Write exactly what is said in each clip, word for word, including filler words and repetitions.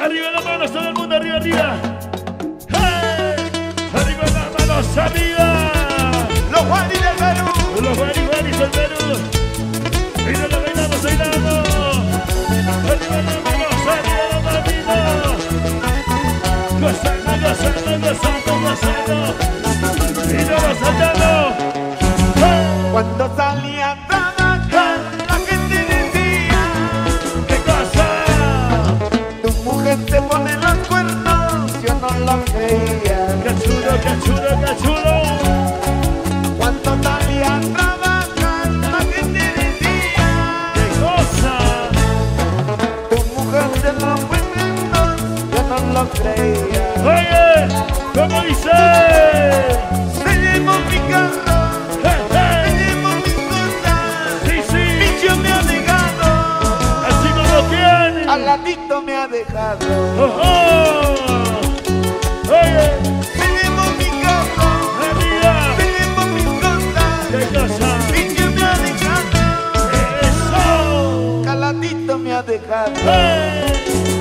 Arriba las manos, todo el mundo, arriba, arriba. ¡Hey! Arriba las manos, arriba. Los Juanis del Perú. Los Juanis, Juanis del Perú. Mira, lo bailamos, bailamos. Arriba las manos, arriba las manitos. Gozando, gozando, gozando, gozando. Y no nos saltamos. ¡Hey! Cuando salía a trabajar, la gente decía: ¿Qué cosa? tu mujer te pone los cuernos. Yo no lo creía. ¡Qué chulo, qué chulo, qué chulo! Cuando salía a trabajar, la gente decía: ¡Qué cosa! tu mujer te lo pone dos. Yo no lo creía. Oye, ¿cómo dice? Se llevó mi carro, ¡Hey, hey! se llevó mis cosas. ¡Sí, sí! Y yo me ha dejado, ¡Así como quién! al ladito me ha dejado. ¡Oh, oh! Oye, Se llevó mi carro, arriba, se llevó mis cosas. ¿qué cosa? Y yo me ha dejado, ¡Eso! al ladito me ha dejado. ¡Hey!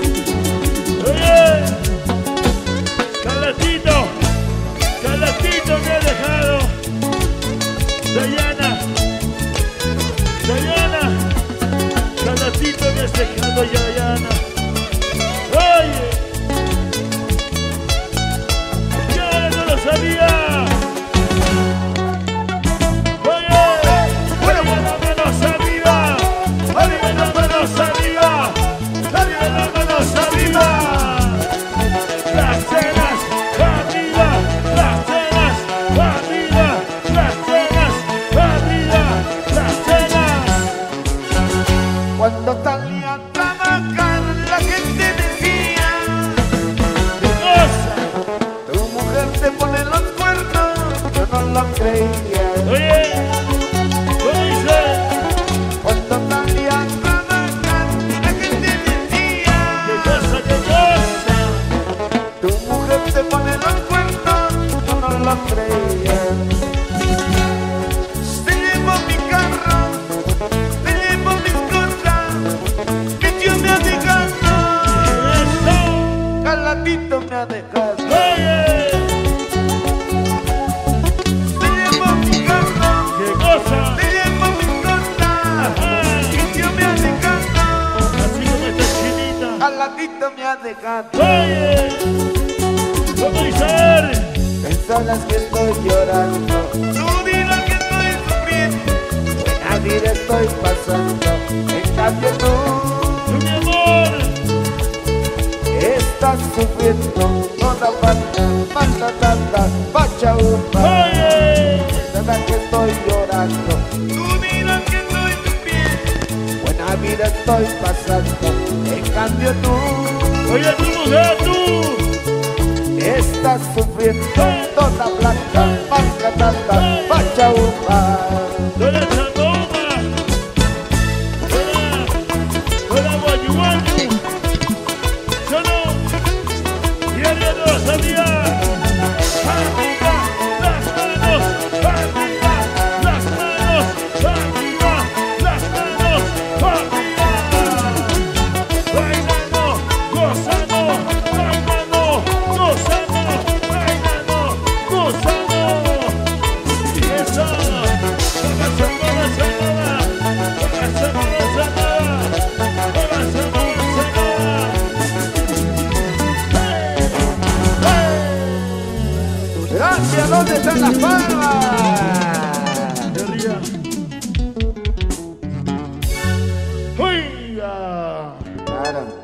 Oye, Calatito, Calatito me ha dejado. Dayana, Dayana, Calatito me has dejado, Dayana. Oye, yo no lo sabía. Oye, arriba las manos arriba, arriba las manos arriba, arriba las manos arriba. Las cenas arriba, las cenas arriba, las cenas arriba, las cenas. Cuando salía a trabajar, la gente decía: ¿Qué cosa? tu mujer te pone los cuernos. Yo no lo creía. Oye, ¿cómo dice? Cuando salía a trabajar, la gente decía: ¿Qué cosa, qué cosa? tu mujer te pone los cuernos. Yo no lo creía. Se llevó mi carro, se llevó mis cosas. Y yo me ha dejado, Eso. al ladito me ha dejado. Oye, Se llevó mi carro, ¿qué cosa? se llevó mis cosas. Ajá. Y yo me ha dejado, Así como esta chinita. al ladito me ha dejado. Oye, ¿cómo dice? Personas que estoy llorando, tú dirás que estoy sufriendo, buena vida estoy pasando. En cambio tú Mi amor, estás sufriendo, toda falta, falta tanta, pacha upa. oye, Personas que estoy llorando, tú dirás que estoy sufriendo, buena vida estoy pasando. En cambio tú oye tu mujer, tú. estás sufriendo, toda blanca, falta tanta, pacha upa. ¿Dónde está Toma? Hola, hola guayu guayu. Yo no, y arriba no lo sabía. Arriba, las manos, arriba, las manos, arriba, las manos, arriba. Bailando, gozando, bailando, gozando, bailando, gozando. Y eso, póngase, póngase nada, póngase, póngase nada, póngase, póngase nada. ¡Hey! ¡Hey! Gracias, ¿dónde están las palmas? De ría. Oiga. Claro.